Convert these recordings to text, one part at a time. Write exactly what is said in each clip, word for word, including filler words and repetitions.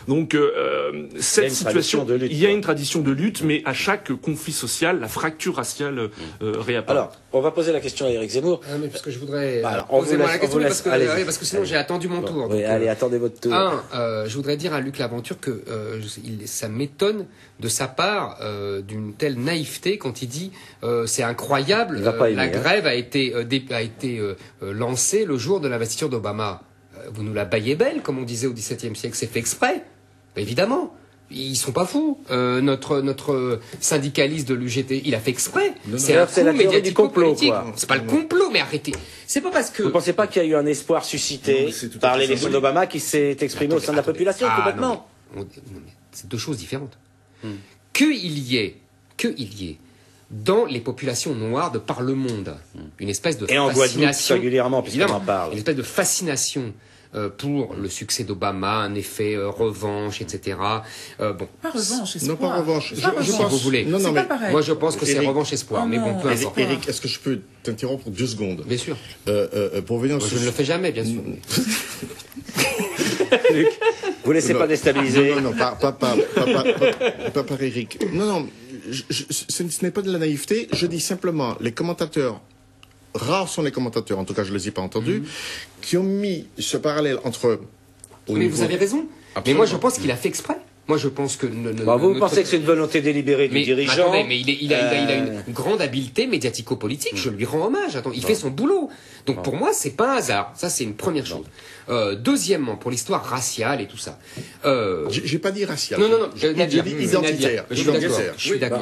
Donc euh, cette situation, de lutte, il y a une tradition de lutte, mais à chaque conflit social, la fracture raciale euh, réapparaît. Alors, on va poser la question à Éric Zemmour. Ah, mais parce que je voudrais bah, alors, on poser vous laisse, la question, on vous laisse, parce, que, allez-y. parce que sinon j'ai attendu mon bon, tour. Oui, donc, allez, euh, attendez votre tour. Un, euh, je voudrais dire à Luc Laventure que euh, il, ça m'étonne de sa part euh, d'une telle naïveté quand il dit euh, c'est incroyable, euh, aimer, la hein. grève a été, euh, dé, a été euh, lancée le jour de l'investiture d'Obama. Euh, vous nous la baillez belle, comme on disait au XVIIe siècle, c'est fait exprès, évidemment. Ils sont pas fous. Euh, notre notre syndicaliste de l'U G T, il a fait exprès. C'est un coup la théorie du complot, quoi. C'est pas le complot, mais arrêtez. C'est pas parce que. Vous pensez pas qu'il y a eu un espoir suscité non, par l'élection d'Obama qui s'est exprimé attendez, au sein de la attendez. population ah, complètement non, mais, non, mais c'est deux choses différentes. Hmm. Qu'il y ait, qu'il y ait dans les populations noires de par le monde hmm. une espèce de et fascination. Et en Guadeloupe régulièrement, puisqu'on en parle. Une espèce de fascination. Euh, pour le succès d'Obama, un effet euh, revanche, et cetera. Euh, bon. Pas revanche, espoir. Non, pas revanche. Je, je, je si pense. vous voulez. Non, non, mais pas pareil. Moi, je pense que c'est Eric, revanche espoir. oh mais bon, non, peu importe. Eric, est-ce que je peux t'interrompre pour deux secondes? Bien sûr. Euh, euh, pour venir Moi, sur... je ne le fais jamais, bien sûr. Luc, vous laissez non, pas déstabiliser. Non, non, non, pas, pas, pas, pas, pas, pas, pas par Eric. Non, non, je, je, ce, ce n'est pas de la naïveté. Je dis simplement, les commentateurs, rares sont les commentateurs, en tout cas je ne les ai pas entendus, mm-hmm. qui ont mis ce parallèle entre... Mais vous avez raison. Absolument. Mais moi, je pense qu'il a fait exprès. Moi, je pense que... Ne, ne, bah, vous notre... pensez que c'est une volonté délibérée du mais, dirigeant attendez, mais il, est, il, a, euh... il, a, il a une grande habileté médiatico-politique. Je lui rends hommage. Attends, il bon. fait son boulot. Donc, bon. pour moi, c'est pas un hasard. Ça, c'est une première chose. Euh, deuxièmement, pour l'histoire raciale et tout ça... Euh... J'ai pas dit raciale. Non, non, non. J'ai dit identitaire. Je suis d'accord. Je suis d'accord.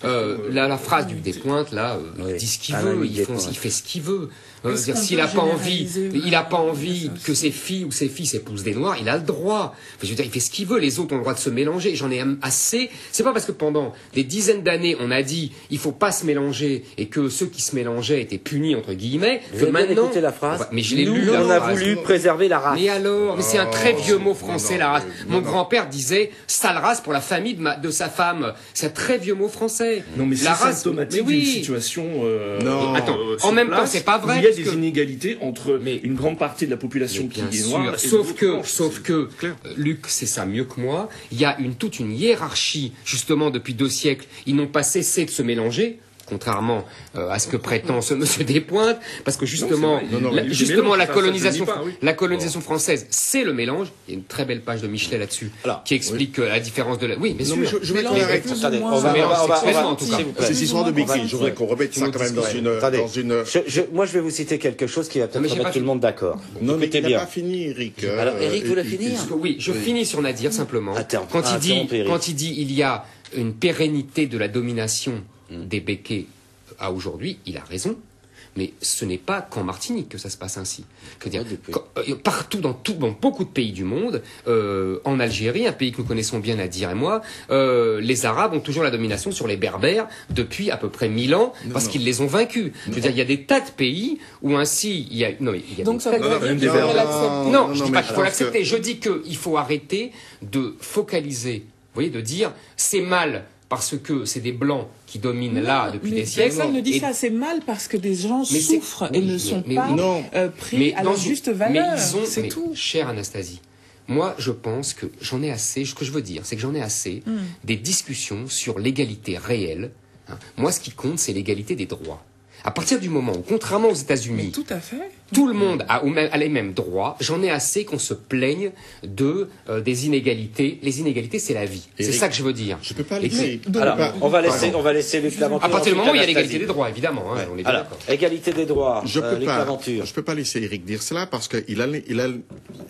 La, la phrase du Despointes, là, euh, oui. il dit ce qu'il ah, veut. Il, font, il fait ce qu'il veut. Euh, S'il n'a pas envie, il n'a pas envie que ses filles ou ses fils épousent des noirs, il a le droit. Je veux dire, il fait ce qu'il veut. Les autres ont le droit de se mélanger. J'en ai assez. C'est pas parce que pendant des dizaines d'années on a dit il faut pas se mélanger et que ceux qui se mélangeaient étaient punis entre guillemets. Vous que avez maintenant, bien écouté la phrase. Va... Mais je l'ai lu. Nous, on a voulu préserver la race. Mais alors, mais c'est un très vieux mot français, non, la race. Non, Mon non. grand-père disait sale race pour la famille de, ma... de sa femme. C'est un très vieux mot français. Non, mais c'est race... symptomatique oui. d'une situation. Euh, non. Attends, euh, en même place, temps, c'est pas vrai. Il y a parce des que... inégalités entre mais, une grande partie de la population qui est noire. Et sauf que, blanches, sauf que, Luc, c'est ça mieux que moi. Il y a une toute une hiérarchie, justement, depuis deux siècles. Ils n'ont pas cessé de se mélanger. Contrairement euh, à ce que prétend ce monsieur Despointes, parce que justement, non, non, la, mélange, justement la ça, colonisation, ça pas, oui. la colonisation française, c'est le mélange. Il y a une très belle page de Michelet là-dessus, Alors, qui explique oui. la différence de la. Oui, bien non, sûr. Mais je, je vais mélange, Attendez, on va, on va, on va, on va, en tout cas. Ces histoires de béquilles, je voudrais qu'on remette ça quand même dans une, Attendez, dans une. Je, je, moi, je vais vous citer quelque chose qui va peut-être mettre tout le monde d'accord. Non, mais il n'a pas fini, Eric. Alors, Eric, vous l'avez fini? Oui, je finis sur Nadir simplement. Quand il dit, quand il dit, il y a une pérennité de la domination des béquets à aujourd'hui, il a raison, mais ce n'est pas qu'en Martinique que ça se passe ainsi. C'est-à-dire, quand, euh, partout, dans, tout, dans beaucoup de pays du monde, euh, en Algérie, un pays que nous connaissons bien, Nadir et moi, euh, les Arabes ont toujours la domination sur les Berbères depuis à peu près mille ans, non, parce non. qu'ils les ont vaincus. Je veux dire, il y a des tas de pays où ainsi, il y a... Non, il y a Donc ça veut dire qu'il faut l'accepter. Non, je ne dis pas qu'il faut l'accepter, je dis qu'il faut arrêter de focaliser, vous voyez, de dire, c'est mal parce que c'est des Blancs qui dominent non, là depuis des siècles. Personne ne dit et... ça, c'est mal parce que des gens mais souffrent oui, et ne mais, sont mais, pas non. euh, pris mais à leur juste valeur. C'est mais, tout. Chère Anastasie, moi je pense que j'en ai assez, ce que je veux dire, c'est que j'en ai assez mm. des discussions sur l'égalité réelle. Hein. Moi ce qui compte, c'est l'égalité des droits. À partir du moment où, contrairement aux États-Unis, tout à fait, tout le monde a, a les mêmes droits, j'en ai assez qu'on se plaigne de euh, des inégalités. Les inégalités, c'est la vie. C'est ça que je veux dire. Je peux pas laisser. Alors, pas... on va laisser, on va laisser Luc Laventure. À partir du moment où il y a l'égalité des droits, évidemment. Hein, ouais. on est Alors, d'accord. Égalité des droits. Je euh, peux Luc pas. Laventure. Je peux pas laisser Eric dire cela parce que il a, il a,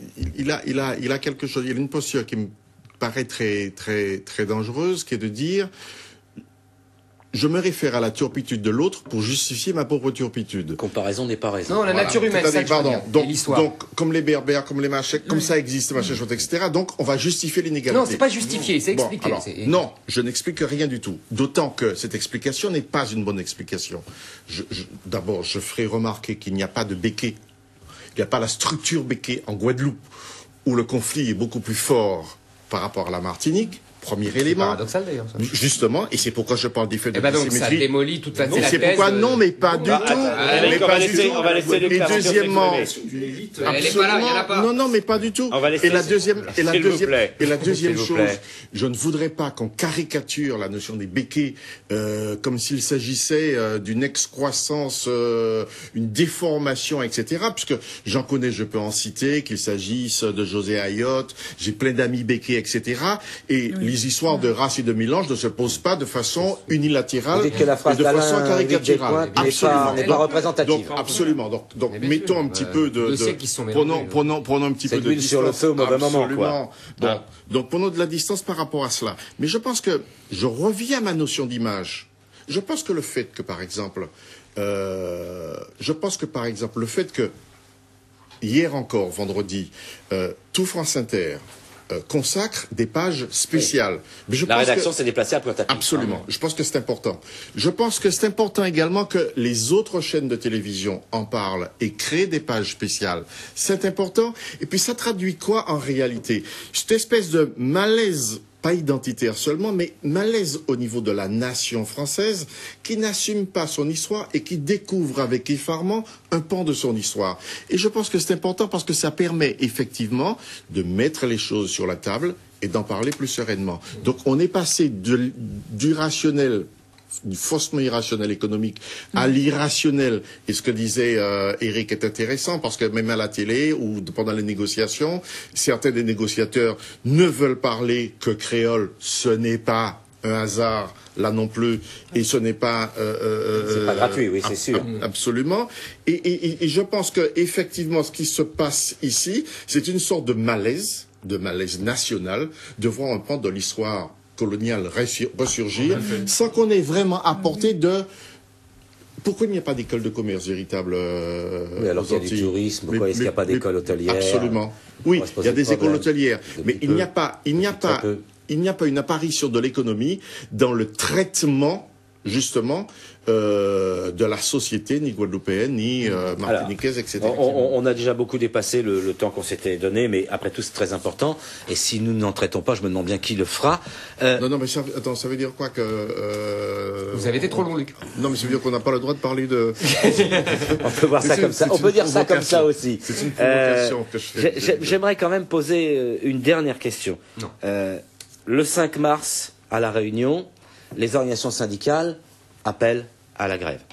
il a, il a, il a quelque chose. Il a une posture qui me paraît très, très, très dangereuse, qui est de dire. Je me réfère à la turpitude de l'autre pour justifier ma propre turpitude. Comparaison n'est pas raison. Non, la voilà. nature humaine, ça, pardon. Donc, l'histoire. Donc, comme les berbères, comme les machins, comme oui. ça existe, machin, chose, et cetera. Donc, on va justifier l'inégalité. Non, c'est pas justifié, c'est expliqué. Bon, alors, non, je n'explique rien du tout. D'autant que cette explication n'est pas une bonne explication. Je, je, d'abord, je ferai remarquer qu'il n'y a pas de béquet. Il n'y a pas la structure béquet en Guadeloupe, où le conflit est beaucoup plus fort par rapport à la Martinique. Premier élément. Paradoxal d'ailleurs. Ça. Justement, et c'est pourquoi je parle d'effet de eh ben donc dissymétrie. Ça démolit toute la, non, la c'est thèse. Pourquoi non, mais pas non, du bah, tout. Attends, mais on, pas va du laisser, tout. on va laisser Et deuxièmement, absolument. Non, non, mais pas du tout. On va laisser, et la deuxième, et la deuxième, et la deuxième chose, plaît. je ne voudrais pas qu'on caricature la notion des béquets euh, comme s'il s'agissait euh, d'une excroissance, euh, une déformation, et cetera. Puisque j'en connais, je peux en citer, qu'il s'agisse de José Ayotte, j'ai plein d'amis béquets, et cetera. Et oui. les histoires de race et de mélange ne se posent pas de façon unilatérale et de façon caricaturale. Absolument. N'est pas représentative. Donc, absolument. Donc, donc mettons sûr, un petit euh, peu de, de prenons, prenons, prenons un petit peu de distance. Sur le feu au mauvais moment, quoi. Bon. Ah. Donc, prenons de la distance par rapport à cela. Mais je pense que, je reviens à ma notion d'image. Je pense que le fait que, par exemple, euh, je pense que, par exemple, le fait que, hier encore, vendredi, euh, tout France Inter, Euh, consacre des pages spéciales. Oui. Mais je la pense rédaction s'est déplacée à Pointe-à-Pitre. Absolument. Je pense que c'est important. Je pense que c'est important également que les autres chaînes de télévision en parlent et créent des pages spéciales. C'est important. Et puis ça traduit quoi en réalité? Cette espèce de malaise, pas identitaire seulement, mais malaise au niveau de la nation française qui n'assume pas son histoire et qui découvre avec effarement un pan de son histoire. Et je pense que c'est important parce que ça permet effectivement de mettre les choses sur la table et d'en parler plus sereinement. Donc on est passé de, du rationnel, du faussement irrationnel économique à l'irrationnel. Et ce que disait euh, Eric est intéressant parce que même à la télé ou pendant les négociations, certains des négociateurs ne veulent parler que créole. Ce n'est pas un hasard là non plus, et ce n'est pas euh, c'est pas gratuit, oui, c'est sûr. Absolument. Et, et, et je pense que effectivement, ce qui se passe ici, c'est une sorte de malaise, de malaise national, de voir un pan de l'histoire coloniale ressurgir, sans qu'on ait vraiment apporté de... Pourquoi il n'y a pas d'école de commerce véritable euh, Oui, alors qu'il y a du tourisme, pourquoi est-ce qu'il n'y a pas d'école hôtelière? Absolument. Oui, il y a des écoles hôtelières, mais il n'y a pas, il n'y a pas, il n'y a pas une apparition de l'économie dans le traitement, justement, euh, de la société, ni guadeloupéenne, ni euh, martiniquaise, et cetera. On, on a déjà beaucoup dépassé le, le temps qu'on s'était donné, mais après tout, c'est très important. Et si nous n'en traitons pas, je me demande bien qui le fera. Euh... Non, non, mais ça, attends, ça veut dire quoi que... Euh, Vous avez été trop long, Luc. Non, mais ça veut dire qu'on n'a pas le droit de parler de... On peut voir ça comme ça. On peut dire ça comme ça aussi. C'est une provocation euh, que je fais. J'aimerais quand même poser une dernière question. Non. Euh, le cinq mars, à La Réunion, les organisations syndicales appellent à la grève.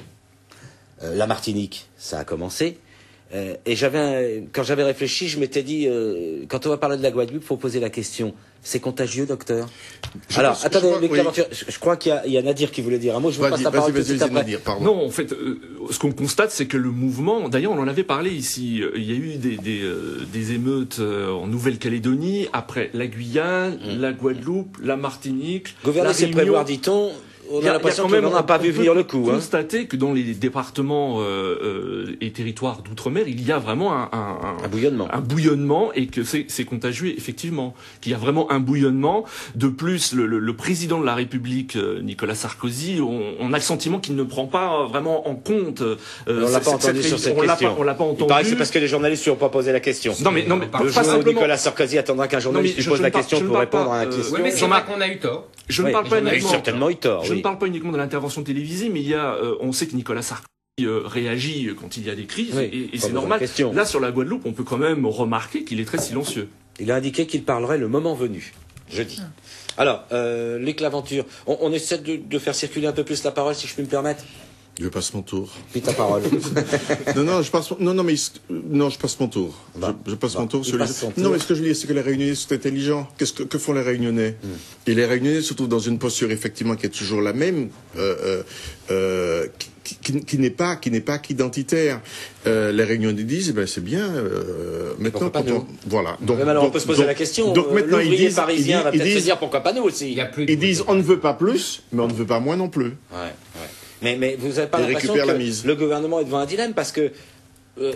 Euh, la Martinique, ça a commencé. Euh, et j'avais, quand j'avais réfléchi, je m'étais dit, euh, quand on va parler de la Guadeloupe, il faut poser la question. C'est contagieux, docteur? je Alors, pense, attendez, je crois, oui. je, je crois qu'il y a, il y a Nadir qui voulait dire un mot. Je vous passe la parole tout de suite après. Nadir, non, en fait, euh, ce qu'on constate, c'est que le mouvement, d'ailleurs, on en avait parlé ici, il y a eu des, des, euh, des émeutes euh, en Nouvelle-Calédonie, après la Guyane, mmh. la Guadeloupe, la Martinique, Gouverner, la c'est prévoir, dit-on. On a, a l'impression qu'on n'en a pas vu venir le coup. On peut constater hein. que dans les départements euh, euh, et territoires d'outre-mer, il y a vraiment un, un, un, bouillonnement. un bouillonnement et que c'est, c'est contagieux, effectivement. Qu'il y a vraiment un bouillonnement. De plus, le, le, le président de la République, Nicolas Sarkozy, on, on a le sentiment qu'il ne prend pas vraiment en compte... Euh, on l'a pas entendu sur cette question. L'a pas, on l'a pas entendu. Il paraît que c'est parce que les journalistes lui ont pas posé la question. Non, mais, non, mais le pas, jour pas simplement... où Nicolas Sarkozy attendra qu'un journaliste lui pose la question pour répondre à la question. Oui, mais c'est vrai qu'on a eu tort. Je ne parle pas uniquement... certainement eu tort. Je ne parle pas uniquement de l'intervention télévisée, mais il y a, euh, on sait que Nicolas Sarkozy euh, réagit quand il y a des crises, oui, et, et c'est normal. Là, sur la Guadeloupe, on peut quand même remarquer qu'il est très silencieux. Il a indiqué qu'il parlerait le moment venu, jeudi. Ah. Alors, euh, Luc Laventure, on, on essaie de, de faire circuler un peu plus la parole, si je puis me permettre. Je passe mon tour. Puis ta parole. non, non, je passe, non, non, mais non, je passe mon tour. Bah, je, je passe bah, mon tour. Celui passe tour. Non, mais ce que je veux dire, c'est que les Réunionnais sont intelligents. Qu'est-ce que, que font les Réunionnais mm. Et les Réunionnais se trouvent dans une posture effectivement qui est toujours la même, euh, euh, euh, qui, qui, qui n'est pas, qui n'est pas qu'identitaire. Euh, les Réunionnais disent, eh ben c'est bien. Euh, maintenant, pas on, voilà. Donc, même alors, donc, on peut se poser donc, la question. Donc euh, maintenant, l'ouvrier ils disent, parisien ils, va peut-être disent, se dire pourquoi pas nous aussi. Il y a plus ils disent, on ne veut pas plus, mais on ne veut pas moins non plus. Ouais, ouais. Mais, mais vous n'avez pas l'impression que le gouvernement est devant un dilemme parce que euh,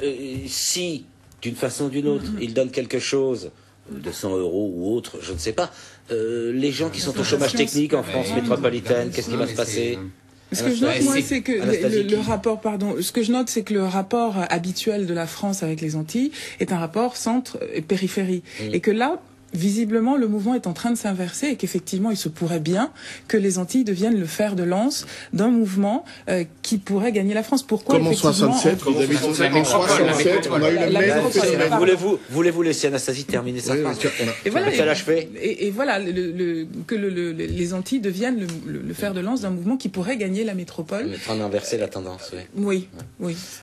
si, d'une façon ou d'une autre, mm-hmm. il donne quelque chose de cent euros ou autre, je ne sais pas, euh, les gens qui sont au chômage technique en France métropolitaine, qu'est-ce qui va se passer? Ce que je note, moi, c'est que le, le rapport, pardon, ce que je note, c'est que le rapport habituel de la France avec les Antilles est un rapport centre-périphérie. Mmh. Et que là, visiblement, le mouvement est en train de s'inverser et qu'effectivement, il se pourrait bien que les Antilles deviennent le fer de lance d'un mouvement euh, qui pourrait gagner la France. Pourquoi Comme en soixante-sept, vous avez dit en soixante-sept, on a eu la même... Voulez-vous voulez-vous laisser Anastasie terminer sa phrase? Et voilà, et, et voilà le, le, que le, le, les Antilles deviennent le, le, le fer de lance d'un mouvement qui pourrait gagner la métropole. On est en train d'inverser la tendance, oui. Oui, oui.